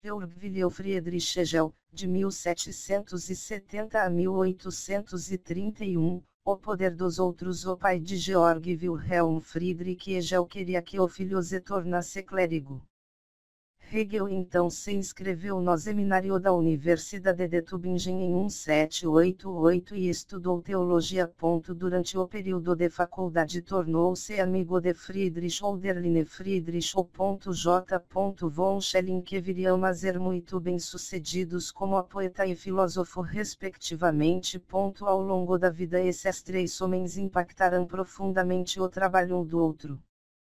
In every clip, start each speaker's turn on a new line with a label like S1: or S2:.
S1: Georg Wilhelm Friedrich Hegel, de 1770 a 1831, O Poder dos Outros. O pai de Georg Wilhelm Friedrich Hegel queria que o filho se tornasse clérigo. Hegel então se inscreveu no seminário da Universidade de Tübingen em 1788 e estudou teologia. Durante o período de faculdade tornou-se amigo de Friedrich Hölderlin Friedrich J. von Schelling, que viriam a ser muito bem-sucedidos como poeta e filósofo respectivamente. Ao longo da vida esses três homens impactaram profundamente o trabalho um do outro.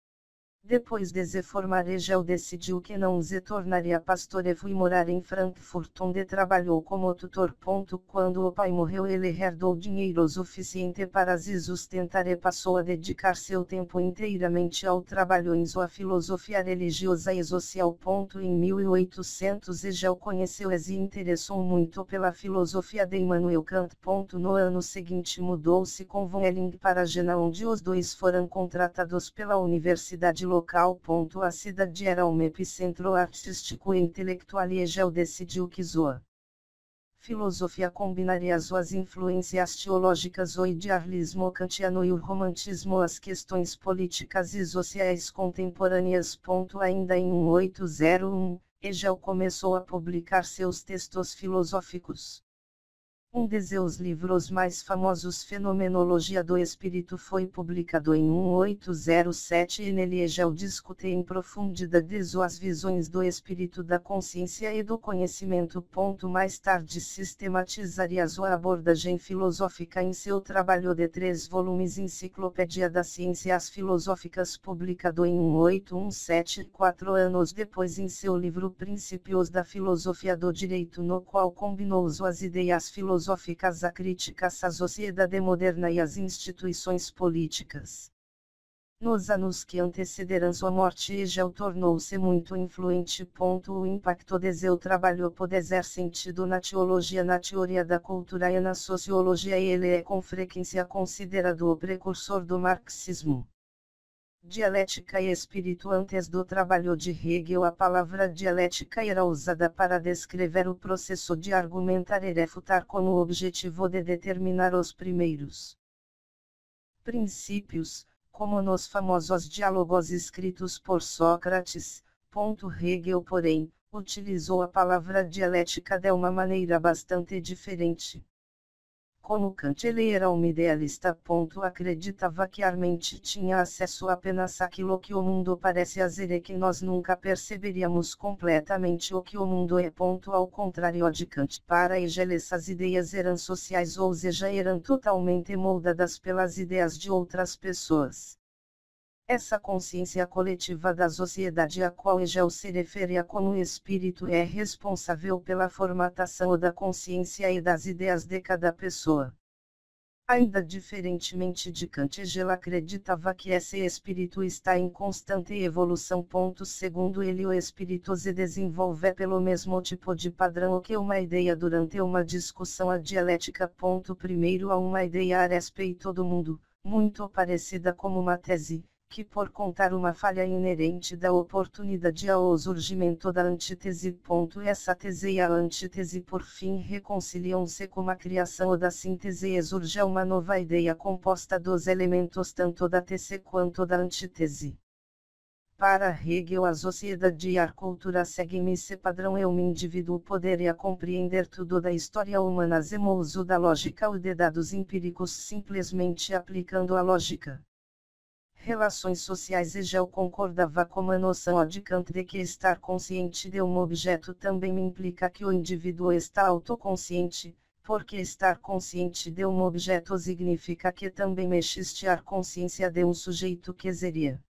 S1: Depois de se formar, Hegel decidiu que não se tornaria pastor e foi morar em Frankfurt, onde trabalhou como tutor. Quando o pai morreu, ele herdou dinheiro suficiente para se sustentar e passou a dedicar seu tempo inteiramente ao trabalho em sua filosofia religiosa e social. Em 1800, Hegel conheceu e se interessou muito pela filosofia de Immanuel Kant. No ano seguinte, mudou-se com von Helling para Jena, onde os dois foram contratados pela Universidade local. A cidade era um epicentro artístico e intelectual e Hegel decidiu que sua filosofia combinaria suas influências teológicas, o idealismo kantiano e o romantismo, as questões políticas e sociais contemporâneas. Ainda em 1801, Hegel começou a publicar seus textos filosóficos. Um de seus livros mais famosos, Fenomenologia do Espírito, foi publicado em 1807 e nele Hegel discute em profundidade suas visões do espírito, da consciência e do conhecimento. Mais tarde sistematizaria sua abordagem filosófica em seu trabalho de 3 volumes Enciclopédia das Ciências Filosóficas, publicado em 1817. 4 anos depois, em seu livro Princípios da Filosofia do Direito, no qual combinou suas ideias filosóficas, a críticas à sociedade moderna e às instituições políticas. Nos anos que antecederam sua morte, Hegel tornou-se muito influente. O impacto de seu trabalho pode ser sentido na teologia, na teoria da cultura e na sociologia, e ele é com frequência considerado o precursor do marxismo. Dialética e espírito. Antes do trabalho de Hegel, a palavra dialética era usada para descrever o processo de argumentar e refutar com o objetivo de determinar os primeiros princípios, como nos famosos diálogos escritos por Sócrates. Hegel, porém, utilizou a palavra dialética de uma maneira bastante diferente. Como Kant, ele era um idealista. Acreditava que a mente tinha acesso apenas àquilo que o mundo parece ser e que nós nunca perceberíamos completamente o que o mundo é. Ao contrário de Kant, para Hegel essas ideias eram sociais, ou seja, eram totalmente moldadas pelas ideias de outras pessoas. Essa consciência coletiva da sociedade a qual Hegel se referia como espírito é responsável pela formatação da consciência e das ideias de cada pessoa. Ainda diferentemente de Kant, Hegel acreditava que esse espírito está em constante evolução. Segundo ele, o espírito se desenvolve pelo mesmo tipo de padrão que uma ideia durante uma discussão. A dialética. Primeiro, há uma ideia a respeito do mundo, muito parecida como uma tese, que por contar uma falha inerente dá oportunidade ao surgimento da antítese. Essa tese e a antítese por fim reconciliam-se com a criação da síntese e surge uma nova ideia composta dos elementos tanto da tese quanto da antítese. Para Hegel, a sociedade e a cultura seguem esse padrão e o indivíduo poderia compreender tudo da história humana sem o uso da lógica ou de dados empíricos, simplesmente aplicando a lógica. Relações sociais. Hegel concordava com a noção de Kant de que estar consciente de um objeto também implica que o indivíduo está autoconsciente, porque estar consciente de um objeto significa que também existe a consciência de um sujeito que seria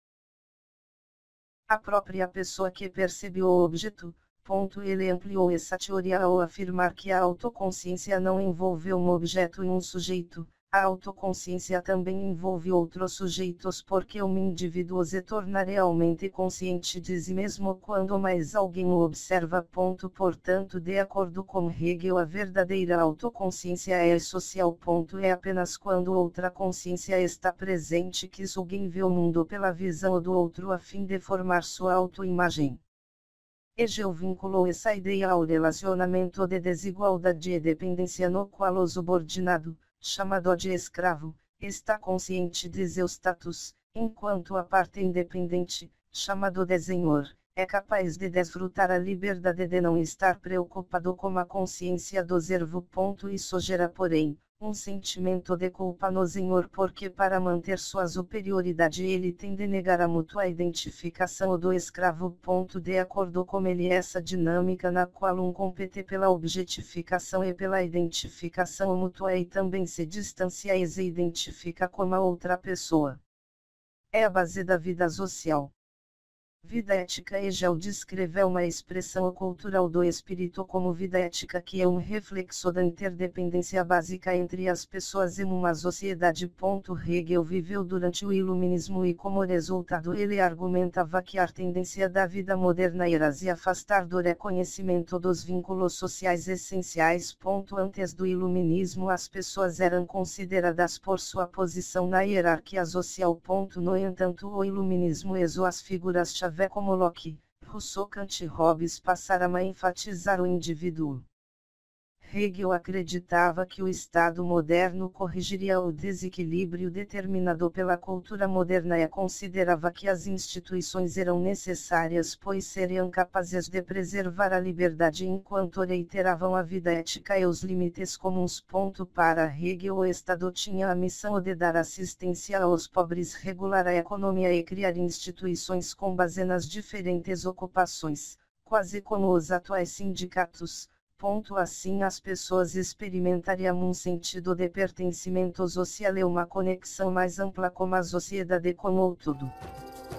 S1: a própria pessoa que percebe o objeto. Ele ampliou essa teoria ao afirmar que a autoconsciência não envolve um objeto e um sujeito. A autoconsciência também envolve outros sujeitos, porque um indivíduo se torna realmente consciente de si mesmo quando mais alguém o observa. Portanto, de acordo com Hegel, a verdadeira autoconsciência é social. É apenas quando outra consciência está presente que alguém vê o mundo pela visão do outro a fim de formar sua autoimagem. Hegel vinculou essa ideia ao relacionamento de desigualdade e dependência no qual o subordinado, chamado de escravo, está consciente de seu status, enquanto a parte independente, chamado de senhor, é capaz de desfrutar a liberdade de não estar preocupado com a consciência do servo. Isso gera, porém, um sentimento de culpa no senhor porque para manter sua superioridade ele tem de negar a mútua identificação do escravo. De acordo com ele essa dinâmica na qual um compete pela objetificação e pela identificação mútua e também se distancia e se identifica com a outra pessoa. É a base da vida social. Vida ética. Hegel descreveu uma expressão cultural do espírito como vida ética que é um reflexo da interdependência básica entre as pessoas em uma sociedade. Hegel viveu durante o Iluminismo e como resultado ele argumentava que a tendência da vida moderna era se afastar do reconhecimento dos vínculos sociais essenciais. Antes do Iluminismo as pessoas eram consideradas por sua posição na hierarquia social. No entanto o Iluminismo usou as figuras-chave como Locke, Rousseau, Kant e Hobbes passaram a enfatizar o indivíduo. Hegel acreditava que o Estado moderno corrigiria o desequilíbrio determinado pela cultura moderna e considerava que as instituições eram necessárias pois seriam capazes de preservar a liberdade enquanto reiteravam a vida ética e os limites comuns. Para Hegel o Estado tinha a missão de dar assistência aos pobres, regular a economia e criar instituições com base nas diferentes ocupações, quase como os atuais sindicatos. Assim as pessoas experimentariam um sentido de pertencimento social e uma conexão mais ampla com a sociedade como um todo.